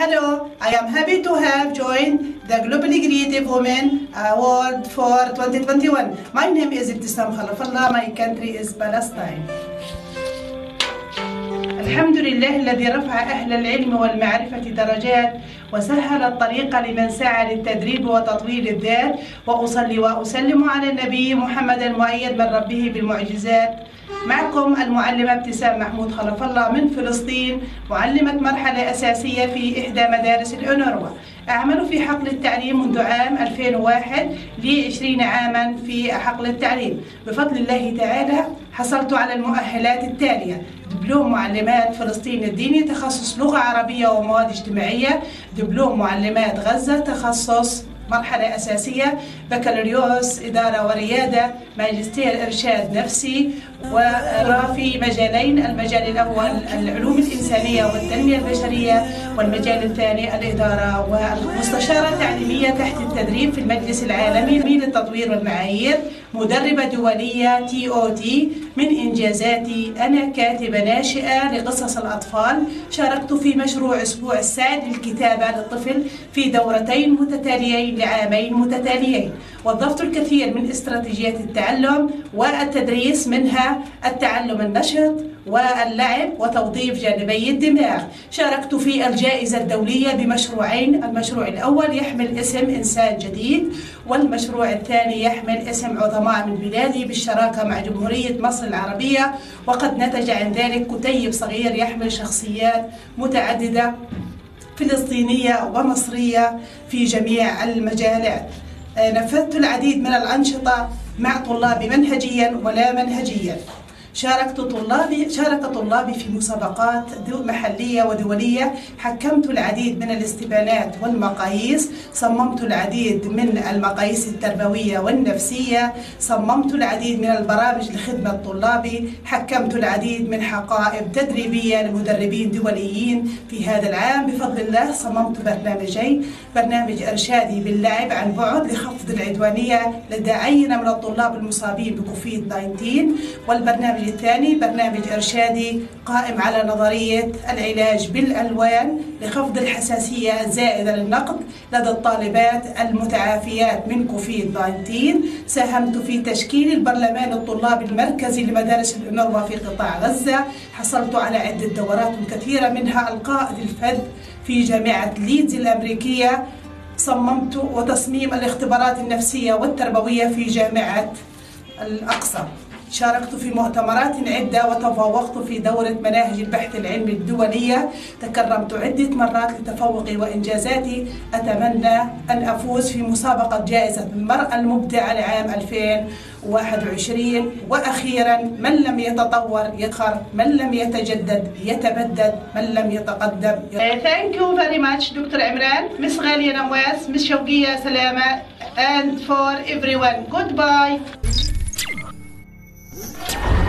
Hello, I am happy to have joined the Globally Creative Women Award for 2021. My name is Ibtisam Khalafallah. My country is Palestine. الحمد لله الذي رفع أهل العلم والمعرفة درجات وسهل الطريق لمن سعى للتدريب وتطوير الذات، وأصلي وأسلم على النبي محمد المؤيد من ربه بالمعجزات. معكم المعلمة ابتسام محمود خلف الله من فلسطين، معلمة مرحلة أساسية في إحدى مدارس الأونروا. أعمل في حقل التعليم منذ عام 2001 لي 20 عاما في حقل التعليم. بفضل الله تعالى حصلت على المؤهلات التالية: دبلوم معلمات فلسطين الديني تخصص لغة عربية ومواد اجتماعية، دبلوم معلمات غزة تخصص مرحلة أساسية، بكالوريوس إدارة وريادة، ماجستير إرشاد نفسي، وفي مجالين: المجال الأول العلوم الإنسانية والتنمية البشرية، والمجال الثاني الإدارة، ومستشارة تعليمية تحت التدريب في المجلس العالمي للتطوير والمعايير، مدربة دولية TOT. من إنجازاتي أنا كاتبة ناشئة لقصص الأطفال، شاركت في مشروع أسبوع السعد للكتابة للطفل في دورتين متتاليين لعامين متتاليين. وظفت الكثير من استراتيجيات التعلم والتدريس، منها التعلم النشط واللعب وتوظيف جانبي الدماغ. شاركت في الجائزة الدولية بمشروعين: المشروع الأول يحمل اسم إنسان جديد، والمشروع الثاني يحمل اسم عظماء من بلادي بالشراكة مع جمهورية مصر العربية. وقد نتج عن ذلك كتيب صغير يحمل شخصيات متعددة فلسطينية ومصرية في جميع المجالات. نفذت العديد من الأنشطة مع طلابي منهجيا ولا منهجيا. شارك طلابي في مسابقات محلية ودولية، حكمت العديد من الاستبانات والمقاييس، صممت العديد من المقاييس التربوية والنفسية، صممت العديد من البرامج لخدمة طلابي، حكمت العديد من حقائب تدريبية لمدربين دوليين. في هذا العام بفضل الله صممت برنامجين: برنامج إرشادي باللعب عن بعد لخفض العدوانية لدى عينة من الطلاب المصابين بكوفيد 19، والبرنامج الثاني برنامج إرشادي قائم على نظرية العلاج بالألوان لخفض الحساسية الزائدة للنقد لدى الطالبات المتعافيات من كوفيد 19. ساهمت في تشكيل البرلمان الطلابي المركزي لمدارس الأونروا في قطاع غزة. حصلت على عدة دورات كثيرة، منها القائد الفذ في جامعة ليدز الأمريكية. صممت وتصميم الاختبارات النفسية والتربوية في جامعة الأقصى. شاركت في مؤتمرات عدة وتفوقت في دورة مناهج البحث العلمي الدولية. تكرمت عدة مرات لتفوقي وإنجازاتي. أتمنى أن أفوز في مسابقة جائزة المرأة المبدعة لعام 2021. وأخيرا: من لم يتطور يدخر، من لم يتجدد يتبدد، من لم يتقدم Thank you very much دكتور عمران. مس غالية نواس، مس شوقية سلامة، and for everyone goodbye.